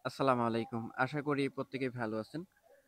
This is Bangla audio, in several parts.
আসসালামু আলাইকুম। আশা করি প্রত্যেকেই ভালো আছেন।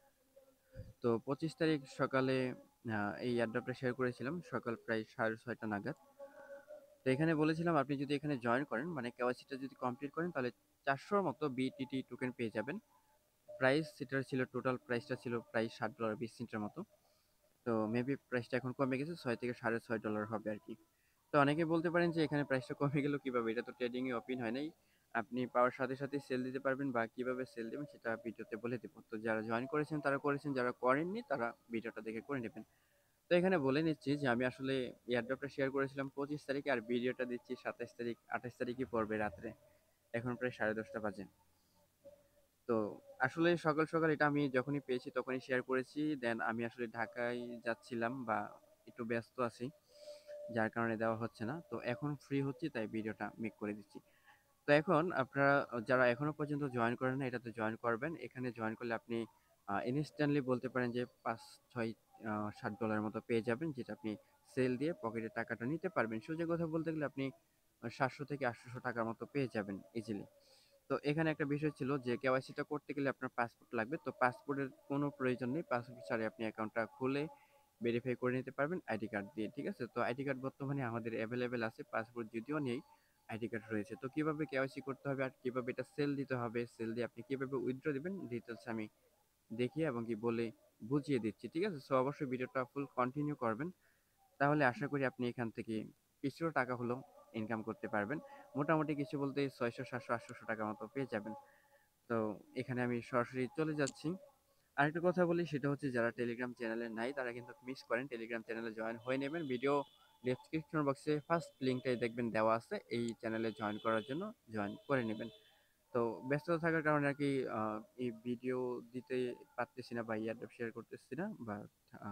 তো ২৫ তারিখ সকালে এই এয়ারড্রপটা শেয়ার করেছিলাম সকাল প্রায় ৬:৩০ নাগাদ। তো এখানে বলেছিলাম আপনি যদি এখানে জয়েন করেন মানে কেওয়াইসিটা যদি কমপ্লিট করেন তাহলে ৪০০ র মতো বিটিটি টোকেন পেয়ে যাবেন। প্রাইস সেটার ছিল টোটাল প্রাইসটা ছিল প্রায় $৬.২০ মতো। তো মেবি প্রাইসটা এখন কমে গেছে ৬ থেকে $৬.৫ হবে আরকি। তো অনেকে বলতে পারেন যে এখানে প্রাইসটা কমে গেল কিভাবে? এটা তো ট্রেডিং এ ওপেন হয় নাই। আপনি পাওয়ার সাথে সাথেই সেল দিতে পারবেন বা কিভাবে সেল দিবেন সেটা ভিডিওতে বলে দেব। তো যারা জয়েন করেছেন তারা করেছেন, যারা করেননি তারা ভিডিওটা দেখে করে নেবেন। তো এখানে বলে নিচ্ছি যে আমি আসলে এয়ারড্রপটা শেয়ার করেছিলাম ২৫ তারিখে আর ভিডিওটা দিচ্ছি ২৭ তারিখ ২৮ তারিখই পড়বে রাত্রে। এখন প্রায় 10:30 বাজে। তো আসলে সকাল সকাল এটা আমি যখনই পেয়েছি তখনই শেয়ার করেছি। দেন আমি আসলে ঢাকায় যাচ্ছিলাম বা একটু ব্যস্ত আছি। যার কারণে দেওয়া হচ্ছে না। তো এখন ফ্রি হচ্ছি তাই ভিডিওটা মেক করে দিচ্ছি। তো এখন আপনারা যারা এখনো পর্যন্ত জয়েন করেন না এটাতে জয়েন করবেন। এখানে জয়েন করলে আপনি ইনস্ট্যান্টলি বলতে পারেন যে ৫, ৬, $৭ মতো পেয়ে যাবেন, যেটা আপনি সেল দিয়ে পকেটে টাকাটা নিতে পারবেন। সোজা কথা বলতে গেলে আপনি ৭০০ থেকে ৮০০ টাকার মতো পেয়ে যাবেন ইজিলি। তো এখানে একটা বিষয় ছিল যে কেওয়াইসিটা করতে গেলে আপনার পাসপোর্ট লাগবে। তো পাসপোর্টের কোনো প্রয়োজন নেই। পাসপোর্ট ছাড়াই আপনি অ্যাকাউন্টটা খুলে ভেরিফাই করে নিতে পারবেন আইডি কার্ড দিয়ে। ঠিক আছে? তো আইডি কার্ড বর্তমানে আমাদের এভেইলেবল আছে। পাসপোর্ট যদিও নেই, আইডি কার্ড রয়েছে। তো কিভাবে কেওয়াইসি করতে হবে আর কিভাবে এটা সেল দিতে হবে, সেল দিয়ে আপনি কিভাবে উইথড্র দিবেন ডিটেইলস আমি দেখিয়ে এবং কি বলে বুঝিয়ে দিচ্ছি। ঠিক আছে? সো অবশ্যই ভিডিওটা ফুল কন্টিনিউ করবেন। তাহলে আশা করি আপনি এখান থেকে কিছুটা টাকা হলেও ইনকাম করতে পারবেন। মোটামুটি কিছু বলতে ৬০০, ৭০০, ৮০০ টাকার মতো পেয়ে যাবেন। তো এখানে আমি সরাসরি চলে যাচ্ছি। আরেকটা কথা বলি সেটা হচ্ছে যারা টেলিগ্রাম চ্যানেলে নাই তারা কিন্তু মিস করেন। টেলিগ্রাম চ্যানেলে জয়েন হয়ে নেবেন। ভিডিও ডেসক্রিপশন বক্সে ফার্স্ট লিংকটাই দেখবেন দেওয়া আছে। এই চ্যানেলে জয়েন করার জন্য জয়েন করে নেবেন। তো ব্যস্ততা থাকার কারণে আরকি এই ভিডিও দিতে পারতেছি না বা এয়ারড্রপ শেয়ার করতেছি না বা আ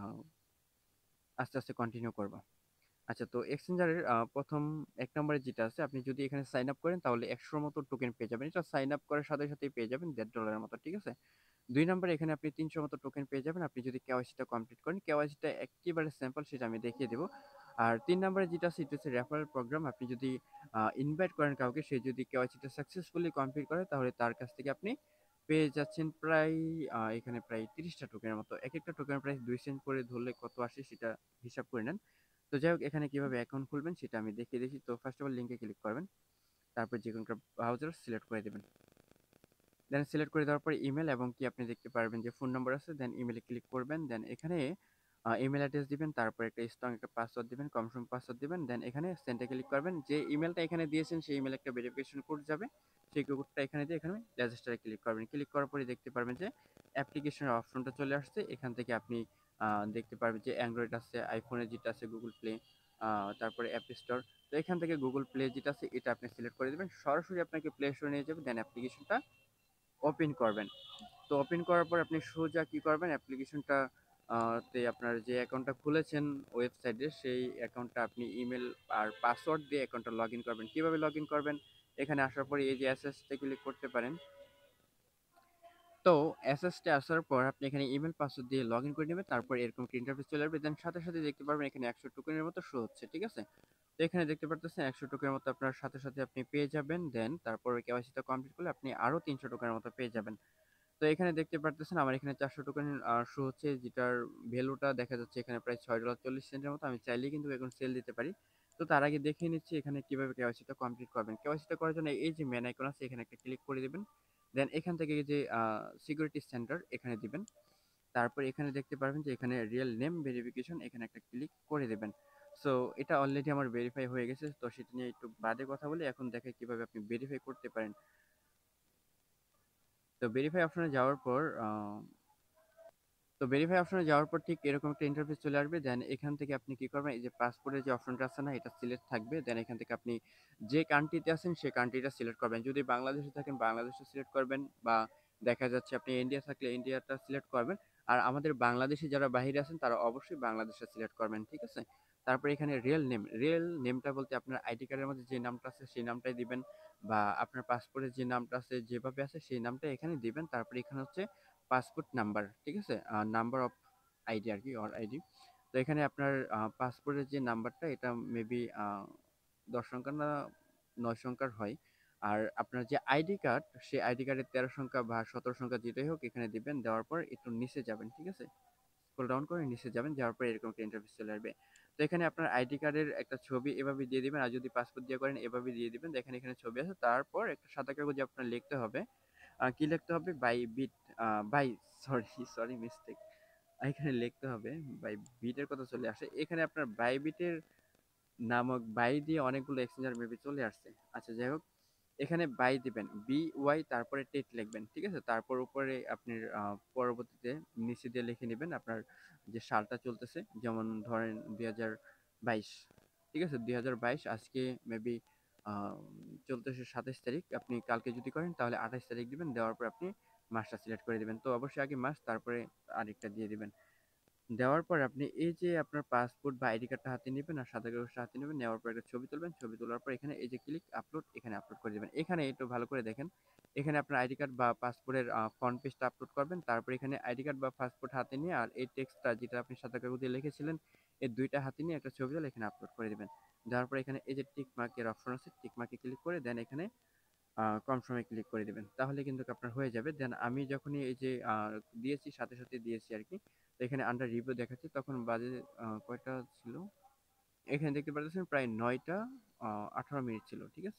আস্তে, আস্তে কন্টিনিউ করব। আচ্ছা, তো এক্সচেঞ্জারের ১ম ১ নম্বরে যেটা আছে আপনি যদি এখানে সাইন আপ করেন তাহলে ১০০ র মতো টোকেন পেয়ে যাবেন। এটা সাইন আপ করার সাথে সাথেই পেয়ে যাবেন $১.৫ এর মতো। ঠিক আছে? ২ নম্বরে এখানে আপনি ৩০০ মতো টোকেন পেয়ে যাবেন আপনি যদি কেওয়াইসিটা কমপ্লিট করেন। কেওয়াইসিটা একেবারে সিম্পল সেটা আমি দেখিয়ে দেব। আর ৩ নম্বরে যেটা আছে এটা হচ্ছে রেফারেল প্রোগ্রাম। আপনি যদি ইনভাইট করেন কাউকে, সে যদি কেওয়াইসিটা সাকসেসফুলি কমপ্লিট করে তাহলে তার কাছ থেকে আপনি পেয়ে যাচ্ছেন প্রায় এখানে প্রায় ৩০ টা টোকেনের মতো। একেকটা টোকেনের প্রাইস ২ সেন্ট করে ধরলে কত আসে সেটা হিসাব করে নেন। তো যাই হোক এখানে কিভাবে অ্যাকাউন্ট খুলবেন সেটা আমি দেখিয়ে দিচ্ছি। তো ফার্স্ট অফ অল লিংকে ক্লিক করবেন। তারপর যেকোনো একটা ব্রাউজার সিলেক্ট করে দিবেন। দেন সিলেক্ট করে দেওয়ার পরে ইমেল এবং কি আপনি দেখতে পারবেন যে ফোন নম্বর আছে। দেন ইমেলে ক্লিক করবেন। দেন এখানে ইমেল অ্যাড্রেস দিবেন। তারপর একটা স্ট্রং একটা পাসওয়ার্ড দিবেন, কনফার্ম পাসওয়ার্ড দিবেন। দেন এখানে সেন্ড এ ক্লিক করবেন। যে ইমেলটা এখানে দিয়েছেন সেই ইমেলে একটা ভেরিফিকেশন কোড যাবে। সেই কোডটা এখানে দিয়ে এখানে রেজিস্টারে ক্লিক করবেন। ক্লিক করার পরে দেখতে পারবেন যে অ্যাপ্লিকেশনের অপশনটা চলে আসছে। এখান থেকে আপনি দেখতে পারবেন যে অ্যান্ড্রয়েড আছে, আইফোনে যেটা আছে গুগল প্লে, তারপরে অ্যাপ স্টোর। তো এখান থেকে গুগল প্লে যেটা আছে এটা আপনি সিলেক্ট করে দিবেন। সরাসরি আপনাকে প্লে স্টোরে নিয়ে যাবে। দেন অ্যাপ্লিকেশনটা ওপেন করবেন। তো ওপেন করার পর আপনি সোজা কি করবেন অ্যাপ্লিকেশনটা তে আপনার যে অ্যাকাউন্টটা খুলেছেন ওয়েবসাইটে সেই অ্যাকাউন্টটা আপনি ইমেল আর পাসওয়ার্ড দিয়ে অ্যাকাউন্টটা লগইন করবেন। কিভাবে লগইন করবেন? এখানে আসার পরে এই যে এসএসতে ক্লিক করতে পারেন। তো এসএসতে আসার পর আপনি এখানে ইমেল পাসওয়ার্ড দিয়ে লগইন করে নেবেন। তারপর এরকম একটা ইন্টারফেস চলে আসবে। দেন সাথে, সাথে দেখতে পারবেন এখানে ১০০ টোকেনের মতো শো হচ্ছে। ঠিক আছে? তো এখানে দেখতে পারতেছেন ১০০ টোকেনের মতো আপনার সাথে, সাথে আপনি পেয়ে যাবেন। দেন তারপরে কেওয়াইসিটা কমপ্লিট করলে আপনি আরো ৩০০ টোকেনের মতো পেয়ে যাবেন। তো এখানে দেখতে পারতেছেন আমার এখানে ৪০০ টোকেন শো হচ্ছে, যেটার ভ্যালুটা দেখা যাচ্ছে এখানে প্রায় $৬.৪০ এর মতো। আমি চাইলেই কিন্তু এখন সেল দিতে পারি। তো তার আগে দেখিয়ে নিচ্ছি এখানে কিভাবে কেওয়াইসিটা কমপ্লিট করবেন। কেওয়াইসিটা করার জন্য এই যে মেইন আইকন আছে এখানে একটা ক্লিক করে দিবেন। দেন এখান থেকে এই যে সিকিউরিটি সেন্টার এখানে দিবেন। তারপর এখানে দেখতে পারবেন যে এখানে রিয়েল নেম ভেরিফিকেশন এখানে একটা ক্লিক করে দিবেন। সো এটা অলরেডি আমার ভেরিফাই হয়ে গেছে। তো সেটা নিয়ে একটু বাদে কথা বলি। এখন দেখে কিভাবে আপনি ভেরিফাই করতে পারেন। তো ভেরিফাই অপশনে যাওয়ার পর ভেরিফাই অপশনে যাওয়ার পর ঠিক এরকম একটা ইন্টারফেস চলে আসবে। দেন এখান থেকে আপনি কি করবেন, এই যে পাসপোর্টের যে অপশনটা আছে না এটা সিলেক্ট থাকবে। দেন এখান থেকে আপনি যে কান্ট্রিতে আছেন সেই কান্ট্রিটা সিলেক্ট করবেন। যদি বাংলাদেশে থাকেন বাংলাদেশটা সিলেক্ট করবেন বা দেখা যাচ্ছে আপনি ইন্ডিয়া থাকলে ইন্ডিয়াটা সিলেক্ট করবেন। আর আমাদের বাংলাদেশী যারা বাহিরে আছেন তারা অবশ্যই বাংলাদেশটা সিলেক্ট করবেন। ঠিক আছে? তারপরে এখানে রিয়েল নেমটা বলতে আপনার আইডি কার্ডের মধ্যে যে নামটা আছে সেই নামটাই দিবেন বা আপনার পাসপোর্টে যে নামটা আছে যেভাবে আছে সেই নামটা এখানে দিবেন। তারপরে এখানে হচ্ছে পাসপোর্ট নাম্বার, ঠিক আছে? নাম্বার অফ আইডি আরকি, অর আইডি। তো এখানে আপনার পাসপোর্টের যে নাম্বারটা এটা মেবি ১০ সংখ্যার না ৯ সংখ্যার হয়। আর আপনার যে আইডি কার্ড, সেই আইডি কার্ডের 13 সংখ্যা বা 17 সংখ্যা যেটাই হোক এখানে দিবেন। দেওয়ার পর একটু নিচে যাবেন, ঠিক আছে? স্ক্রল ডাউন করে নিচে যাবেন, যাওয়ার পর এরকম একটা ইন্টারফেস চলে আসবে। তো এখানে আপনার আইডি কার্ডের একটা ছবি এভাবে দিয়ে দিবেন, আর যদি পাসপোর্ট দিয়ে করেন এভাবে দিয়ে দিবেন। দেখেন এখানে ছবি আছে, তারপর একটা সাদা কাগজে আপনার লিখতে হবে, কি লিখতে হবে, by bit, by, sorry sorry mistake, এখানে লিখতে হবে বাই বিটের কথা চলে আসে এখানে। আপনার বাই বিটের নামক বাই দিয়ে অনেকগুলো এক্সচেঞ্জার মেবি চলে আসছে। আচ্ছা যাই হোক, এখানে বাই দিবেন, বি ওয়াই, তারপরে টেট লিখবেন, ঠিক আছে? তারপর উপরে আপনি পরবর্তীতে নিচে দিয়ে লিখে নেবেন আপনার যে সালটা চলতেছে, যেমন ধরেন 2022, ঠিক আছে? 2022 আজকে মেবি চলতেছে 27 তারিখ। আপনি কালকে যদি করেন তাহলে 28 তারিখ দিবেন। দেওয়ার পর আপনি মাসটা সিলেক্ট করে দিবেন। তো অবশ্যই আগে মাস, তারপরে আরেকটা দিয়ে দিবেন। দেওয়ার পর আপনি এই যে আপনার পাসপোর্ট বা আইডি কার্ডটা হাতে নেবেন আর সাদা কাগজটা হাতে নেবেন, নেওয়ার পর একটা ছবি তুলবেন। ছবি তোলার পর এখানে এই যে ক্লিক আপলোড, এখানে আপলোড করে দেবেন। এখানে একটু ভালো করে দেখেন, এখানে আপনার আইডি কার্ড বা পাসপোর্টের ফ্রন্ট পেজটা আপলোড করবেন। তারপর এখানে আইডি কার্ড বা পাসপোর্ট হাতে নিয়ে আর এই টেক্সটটা যেটা আপনি সাদা কাগজে লিখেছিলেন, এই দুইটা হাতে নিয়ে একটা ছবি তুলে এখানে আপলোড করে দেবেন। দেওয়ার পর এখানে এই যে টিক মার্কের অপশন আছে, টিক মার্কে ক্লিক করে দেন এখানে কনফার্মে ক্লিক করে দিবেন। তাহলে কিন্তু আপনার হয়ে যাবে। দেন আমি যখনই এই যে দিয়েছি, সাথে সাথে দিয়েছি আর কি। তো এখানে আন্ডার রিভিউ দেখাচ্ছি, তখন বাজে কয়টা ছিল, এখানে দেখতে পাচ্ছেন প্রায় 9টা 18 মিনিট ছিল, ঠিক আছে?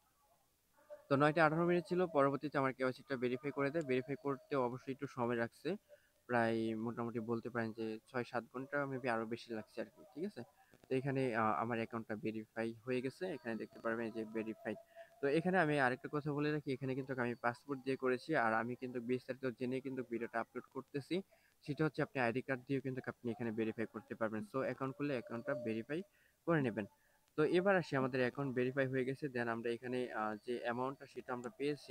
তো 9টা 18 মিনিট ছিল। পরবর্তীতে আমার কেওয়াইসিটা ভেরিফাই করে দেয়। ভেরিফাই করতে অবশ্যই একটু সময় লাগছে, প্রায় মোটামুটি বলতে পারেন যে 6-7 ঘন্টা, মেবি আরো বেশি লাগছে আর কি, ঠিক আছে? তো এখানে আমার অ্যাকাউন্টটা ভেরিফাই হয়ে গেছে, এখানে দেখতে পারবেন যে ভেরিফাইড। তো এখানে আমি আরেকটা কথা বলে রাখি, এখানে কিন্তু আমি পাসপোর্ট দিয়ে করেছি, আর আমি কিন্তু বিস্তারিত জেনে কিন্তু ভিডিওটা আপলোড করতেছি। সেটা হচ্ছে আপনি আইডি কার্ড দিয়েও কিন্তু আপনি এখানে ভেরিফাই করতে পারবেন। সো অ্যাকাউন্ট খুললে অ্যাকাউন্টটা ভেরিফাই করে নেবেন। তো এবার আসি, আমাদের অ্যাকাউন্ট ভেরিফাই হয়ে গেছে। দেন আমরা এখানে যে অ্যামাউন্টটা সেটা আমরা পেয়েছি।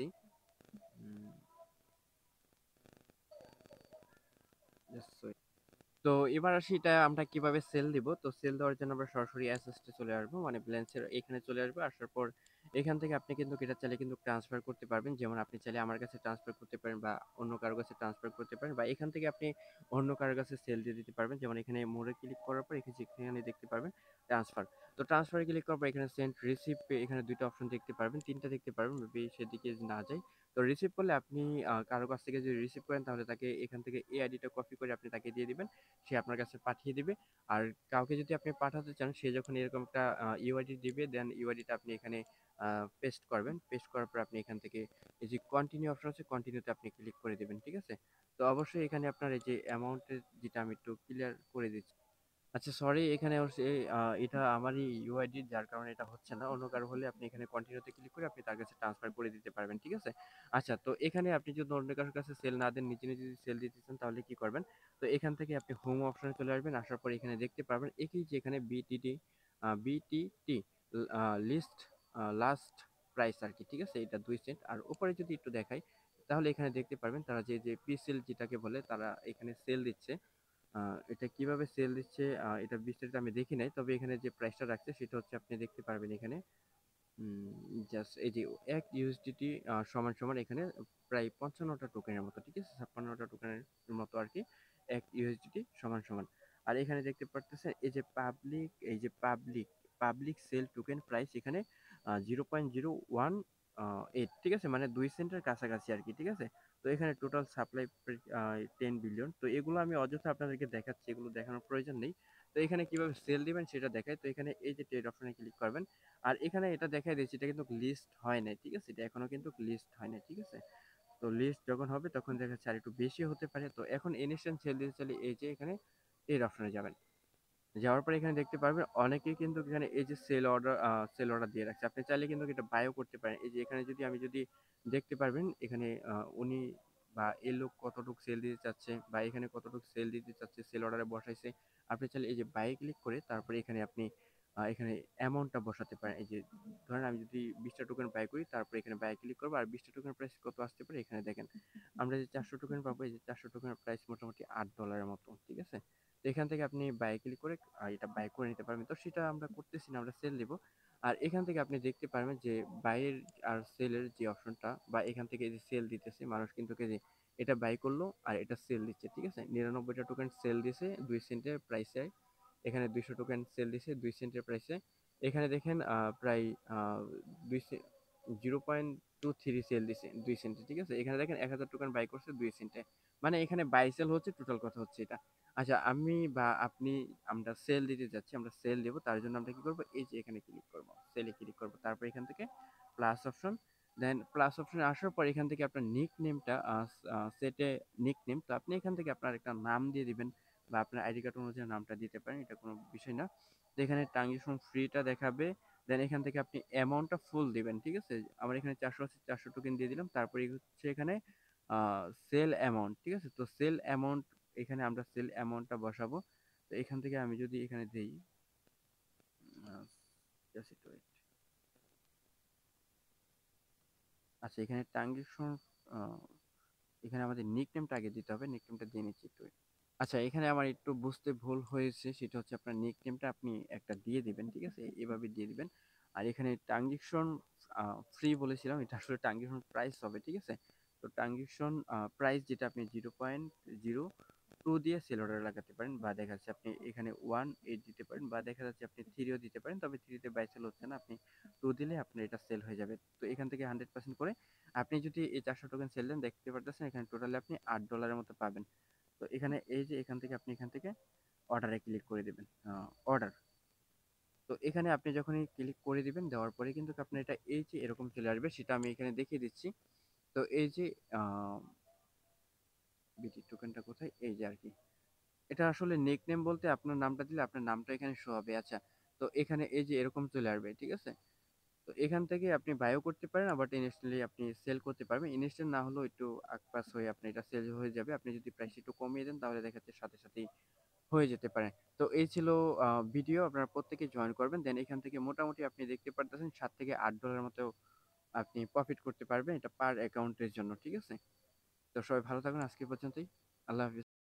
জাস্ট তো এবার আসি, এটা আমরা কিভাবে সেল দিব। তো সেল দেওয়ার জন্য আমরা সরাসরি অ্যাসেসটে চলে আসবো, মানে ব্যালেন্সের এখানে চলে আসবো। আসার পর এখান থেকে আপনি কিন্তু এটা চাইলে কিন্তু ট্রান্সফার করতে পারবেন। যেমন আপনি চাইলে আমার কাছে ট্রান্সফার করতে পারেন, বা অন্য কারো কাছে ট্রান্সফার করতে পারেন, বা এখান থেকে আপনি অন্য কারো কাছে সেল দিয়ে দিতে পারবেন। যেমন এখানে মোড়ে ক্লিক করার পর এখানে দেখতে পারবেন ট্রান্সফার। তো ট্রান্সফারে ক্লিক করার পর এখানে সেন্ড রিসিভ, এখানে দুইটা অপশন দেখতে পারবেন, তিনটা দেখতে পারবেন, মেবি সেদিকে না যায়। তো রিসিভ করলে আপনি কারো কাছ থেকে যদি রিসিভ করেন, তাহলে তাকে এখান থেকে এই আইডিটা কপি করে আপনি তাকে দিয়ে দিবেন, সে আপনার কাছে পাঠিয়ে দিবে। আর কাউকে যদি আপনি পাঠাতে চান, সে যখন এরকম একটা ইউআইডি দিবে, দেন ইউআইডিটা আপনি এখানে পেস্ট করবেন। পেস্ট করার পর আপনি এখান থেকে এই যে কন্টিনিউ অপশন আছে, কন্টিনিউতে আপনি ক্লিক করে দিবেন, ঠিক আছে? তো অবশ্যই এখানে আপনার এই যে অ্যামাউন্টের যেটা আমি একটু ক্লিয়ার করে দিচ্ছি। আচ্ছা সরি, এখানে হচ্ছে এটা আমারই ইউআইডি, যার কারণে এটা হচ্ছে না। অন্য কারো হলে আপনি এখানে কন্টিনিউতে ক্লিক করে আপনি তার কাছে ট্রান্সফার করে দিতে পারবেন, ঠিক আছে? আচ্ছা, তো এখানে আপনি যদি অন্য কারোর কাছে সেল না দেন, নিজে নিজে যদি সেল দিতে চান, তাহলে কি করবেন? তো এখান থেকে আপনি হোম অপশনে চলে আসবেন। আসার পর এখানে দেখতে পারবেন একই যে এখানে বিটিটি লিস্ট লাস্ট প্রাইস আর কি, ঠিক আছে? এটা 2 সেন্ট। আর উপরে যদি একটু দেখাই, তাহলে এখানে দেখতে পারবেন তারা যে যে পি সেল যেটাকে বলে, তারা এখানে সেল দিচ্ছে। এটা কিভাবে সেল দিচ্ছে এটা বিস্তারিত আমি দেখি নাই, তবে এখানে যে প্রাইসটা রাখছে সেটা হচ্ছে আপনি দেখতে পারবেন এখানে। জাস্ট এই যে 1 ইউএসডিটি সমান সমান এখানে প্রায় 55টা টোকেনের মতো, ঠিক আছে? 56টা টোকেনের মতো আর কি, 1 ইউএসডিটি সমান সমান। আর এখানে দেখতে পারতেছেন এই যে পাবলিক, এই যে পাবলিক সেল টোকেন প্রাইস এখানে 0.018, ঠিক আছে? মানে 2 সেন্টের কাছাকাছি আর কি, ঠিক আছে? তো এখানে টোটাল সাপ্লাই 10 বিলিয়ন। তো এগুলো আমি অযথা আপনাদেরকে দেখাচ্ছি, এগুলো দেখানোর প্রয়োজন নেই। তো এখানে কিভাবে সেল দিবেন সেটা দেখায়। তো এখানে এই যে ট্রেড অপশনে ক্লিক করবেন, আর এখানে এটা দেখাই দিচ্ছি, এটা কিন্তু লিস্ট হয় নাই, ঠিক আছে? এটা এখনো কিন্তু লিস্ট হয় নাই, ঠিক আছে? তো লিস্ট যখন হবে তখন দেখা যাচ্ছে আর একটু বেশি হতে পারে। তো এখন ইনস্ট্যান্ট সেল দিতে চাইলে এই যে এখানে এর অপশনে যাবেন। যাওয়ার পরে এখানে দেখতে পারবেন অনেকেই কিন্তু এখানে এই যে সেল অর্ডার দিয়ে রাখছে। আপনি চাইলে কিন্তু এটা বায়ও করতে পারেন। এই যে এখানে যদি দেখতে পারবেন এখানে উনি বা এই লোক কতটুকু সেল দিতে চাচ্ছে, বা এখানে কতটুকু সেল দিতে চাচ্ছে, সেল অর্ডারে বসাইছে। আপনি চাইলে এই যে বাই ক্লিক করে তারপরে এখানে আপনি এখানে অ্যামাউন্টটা বসাতে পারেন। এই যে ধরেন আমি যদি 20টা টোকেন বাই করি, তারপরে এখানে বাই ক্লিক করবো, আর 20টা টোকেন প্রাইস কত আসতে পারে এখানে দেখেন। আমরা যে 400 টোকেন পাবো, এই যে 400 টোকেনের প্রাইস মোটামুটি $8 মতো, ঠিক আছে? তো এখান থেকে আপনি বাই ক্লিক করে এটা বাই করে নিতে পারবেন। তো সেটা আমরা করতেছি না, আমরা সেল দিব। আর এখান থেকে আপনি দেখতে পারবেন যে বাইয়ের আর সেলের যে অপশনটা, বা এখান থেকে যে সেল দিতেছে মানুষ কিন্তু যে এটা বাই করলো আর এটা সেল দিচ্ছে, ঠিক আছে? 99টা টোকেন সেল দিছে 2 সেন্টের প্রাইসে, এখানে 200 টোকেন সেল দিছে 2 সেন্টের প্রাইসে। এখানে দেখেন প্রায় 2 0.23 সেল দিছে 2 সেন্টে, ঠিক আছে। এখানে দেখেন 1000 টোকেন বাই করছে 2 সেন্টে, মানে এখানে বাই সেল হচ্ছে, টোটাল কথা হচ্ছে এটা। আচ্ছা, আমি বা আপনি, আমরা সেল দিতে যাচ্ছি, আমরা সেল দেবো, তার জন্য আমরা কি করবো, এই যে এখানে ক্লিক করবো, সেলে ক্লিক করবো, তারপর এখান থেকে প্লাস অপশন, দেন প্লাস অপশনে আসার পর এখান থেকে আপনার নিক নেমটা সেটে, নিক নেম, তো আপনি এখান থেকে আপনার একটা নাম দিয়ে দিবেন, বা আপনার আইডি কার্ড অনুযায়ী নামটা দিতে পারেন, এটা কোনো বিষয় না। তো এখানে ট্রানজেকশন ফ্রিটা দেখাবে, দেন এখান থেকে আপনি অ্যামাউন্টটা ফুল দিবেন, ঠিক আছে। আমার এখানে 400 আছে, 400 টোকেন দিয়ে দিলাম, তারপরে হচ্ছে এখানে সেল অ্যামাউন্ট, ঠিক আছে। তো সেল অ্যামাউন্ট, এখানে আমরা সেল অ্যামাউন্টটা বসাবো। তো এখান থেকে আমি যদি এখানে দেই, just একটু wait। আচ্ছা, এখানে ট্রানজেকশন, এখানে আমাদের নিক নেমটা আগে দিতে হবে, নিক নেমটা দিয়ে নিচ্ছি একটু। আচ্ছা, এখানে আমার একটু বুঝতে ভুল হয়েছে, সেটা হচ্ছে আপনার নিক নেমটা আপনি একটা দিয়ে দিবেন, ঠিক আছে, এভাবে দিয়ে দিবেন। আর এখানে ট্রানজেকশন ফ্রি বলেছিলাম, এটা আসলে ট্রানজেকশন প্রাইস হবে, ঠিক আছে। তো ট্রানজেকশন প্রাইস যেটা, আপনি 0.02 দিয়ে সেল অর্ডার লাগাতে পারেন, বা দেখা যাচ্ছে আপনি এখানে 1.8 দিতে পারেন, বা দেখা যাচ্ছে আপনি 3ও দিতে পারেন, তবে 3তে বাই সেল হচ্ছে না, আপনি 2 দিলে আপনার এটা সেল হয়ে যাবে। তো এখান থেকে 100% করে আপনি যদি এই 400 টোকেন সেল দেন, দেখতে পারতেছেন এখানে টোটালি আপনি $8 মতো পাবেন। তো এখানে এই যে এখান থেকে আপনি এখান থেকে অর্ডারে ক্লিক করে দিবেন, অর্ডার। তো এখানে আপনি যখনই ক্লিক করে দিবেন, দেওয়ার পরে কিন্তু আপনার এটা এই যে এরকম চলে আসবে, সেটা আমি এখানে দেখিয়ে দিচ্ছি। তো এই যে বিটি টোকেনটা কোথায়, এই যে আর কি, এটা আসলে নিক নেম বলতে আপনার নামটা দিলে আপনার নামটা এখানে শো হবে। আচ্ছা, তো এখানে এই যে এরকম চলে আসবে, ঠিক আছে। তো এখান থেকে আপনি বায়ও করতে পারেন, আবার ইনস্ট্যান্টলি আপনি সেল করতে পারবেন। ইনস্ট্যান্ট না হলেও একটু আকপাস হয়ে আপনি এটা সেল হয়ে যাবে। আপনি যদি প্রাইস একটু কমিয়ে দেন, তাহলে দেখা যাচ্ছে সাথে সাথেই হয়ে যেতে পারে। তো এই ছিল ভিডিও, আপনারা প্রত্যেকে জয়েন করবেন, দেন এখান থেকে মোটামুটি আপনি দেখতে পারতেছেন $7 থেকে $8 মতো আপনি প্রফিট করতে পারবেন, এটা পার অ্যাকাউন্টের জন্য, ঠিক আছে। তো সবাই ভালো থাকুন, আজকে পর্যন্তই। আল্লাহ হাফিজ।